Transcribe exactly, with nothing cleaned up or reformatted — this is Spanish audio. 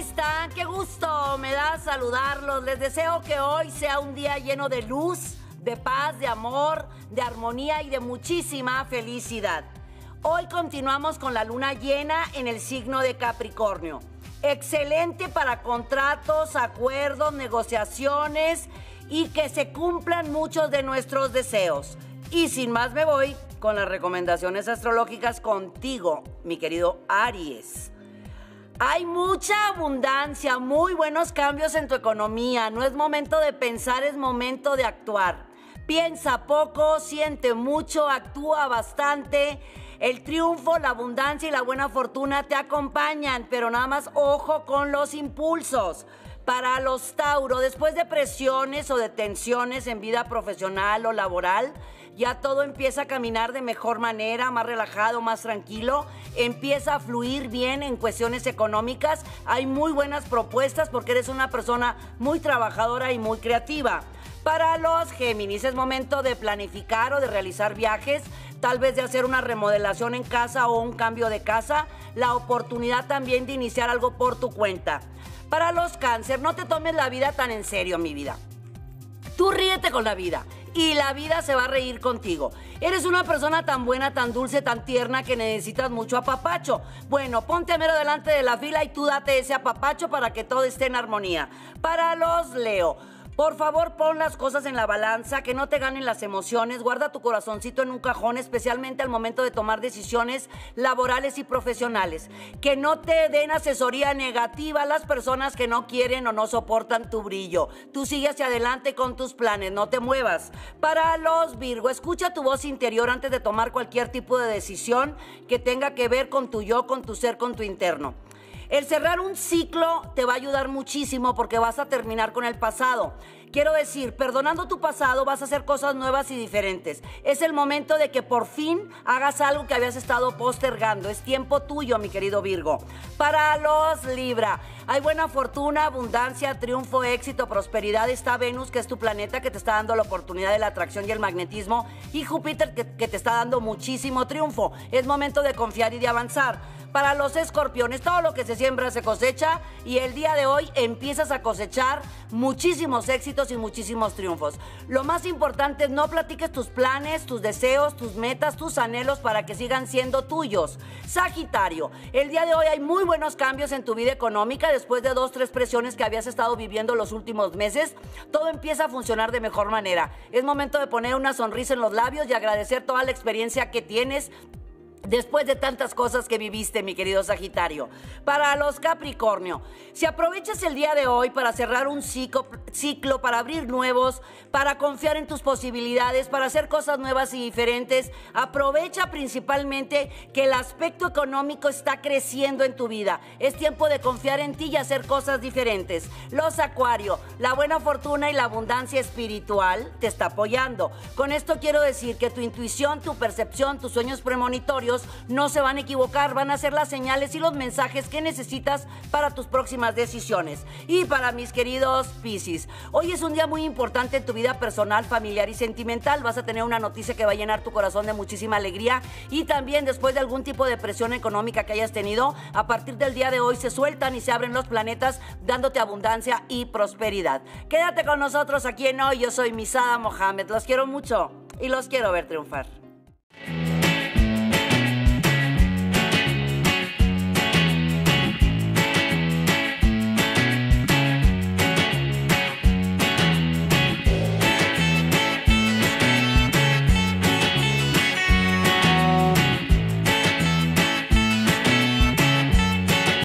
están? ¡Qué gusto! Me da saludarlos. Les deseo que hoy sea un día lleno de luz, de paz, de amor, de armonía y de muchísima felicidad. Hoy continuamos con la luna llena en el signo de Capricornio. Excelente para contratos, acuerdos, negociaciones y que se cumplan muchos de nuestros deseos. Y sin más me voy con las recomendaciones astrológicas contigo, mi querido Aries. Hay mucha abundancia, muy buenos cambios en tu economía. No es momento de pensar, es momento de actuar. Piensa poco, siente mucho, actúa bastante. El triunfo, la abundancia y la buena fortuna te acompañan, pero nada más ojo con los impulsos. Para los Tauro, después de presiones o de tensiones en vida profesional o laboral, ya todo empieza a caminar de mejor manera, más relajado, más tranquilo. Empieza a fluir bien en cuestiones económicas. Hay muy buenas propuestas porque eres una persona muy trabajadora y muy creativa. Para los Géminis, es momento de planificar o de realizar viajes, tal vez de hacer una remodelación en casa o un cambio de casa. La oportunidad también de iniciar algo por tu cuenta. Para los Cáncer, no te tomes la vida tan en serio, mi vida. Tú ríete con la vida y la vida se va a reír contigo. Eres una persona tan buena, tan dulce, tan tierna que necesitas mucho apapacho. Bueno, ponte a mero delante de la fila y tú date ese apapacho para que todo esté en armonía. Para los Leo, por favor, pon las cosas en la balanza, que no te ganen las emociones. Guarda tu corazoncito en un cajón, especialmente al momento de tomar decisiones laborales y profesionales. Que no te den asesoría negativa a las personas que no quieren o no soportan tu brillo. Tú sigue hacia adelante con tus planes, no te muevas. Para los Virgo, escucha tu voz interior antes de tomar cualquier tipo de decisión que tenga que ver con tu yo, con tu ser, con tu interno. El cerrar un ciclo te va a ayudar muchísimo porque vas a terminar con el pasado. Quiero decir, perdonando tu pasado vas a hacer cosas nuevas y diferentes. Es el momento de que por fin hagas algo que habías estado postergando. Es tiempo tuyo, mi querido Virgo. Para los Libra, hay buena fortuna, abundancia, triunfo, éxito, prosperidad. Está Venus, que es tu planeta, que te está dando la oportunidad de la atracción y el magnetismo. Y Júpiter, que, que te está dando muchísimo triunfo. Es momento de confiar y de avanzar. Para los Escorpiones, todo lo que se siembra se cosecha y el día de hoy empiezas a cosechar muchísimos éxitos y muchísimos triunfos. Lo más importante es no platiques tus planes, tus deseos, tus metas, tus anhelos para que sigan siendo tuyos. Sagitario, el día de hoy hay muy buenos cambios en tu vida económica después de dos, tres presiones que habías estado viviendo los últimos meses. Todo empieza a funcionar de mejor manera. Es momento de poner una sonrisa en los labios y agradecer toda la experiencia que tienes después de tantas cosas que viviste, mi querido Sagitario. Para los Capricornio, si aprovechas el día de hoy para cerrar un ciclo, ciclo, para abrir nuevos, para confiar en tus posibilidades, para hacer cosas nuevas y diferentes, aprovecha principalmente que el aspecto económico está creciendo en tu vida. Es tiempo de confiar en ti y hacer cosas diferentes. Los Acuario, la buena fortuna y la abundancia espiritual te está apoyando. Con esto quiero decir que tu intuición, tu percepción, tus sueños premonitorios no se van a equivocar, van a ser las señales y los mensajes que necesitas para tus próximas decisiones. Y para mis queridos Piscis, hoy es un día muy importante en tu vida personal, familiar y sentimental. Vas a tener una noticia que va a llenar tu corazón de muchísima alegría y también después de algún tipo de presión económica que hayas tenido, a partir del día de hoy se sueltan y se abren los planetas dándote abundancia y prosperidad. Quédate con nosotros aquí en Hoy. Yo soy Misada Mohamed. Los quiero mucho y los quiero ver triunfar.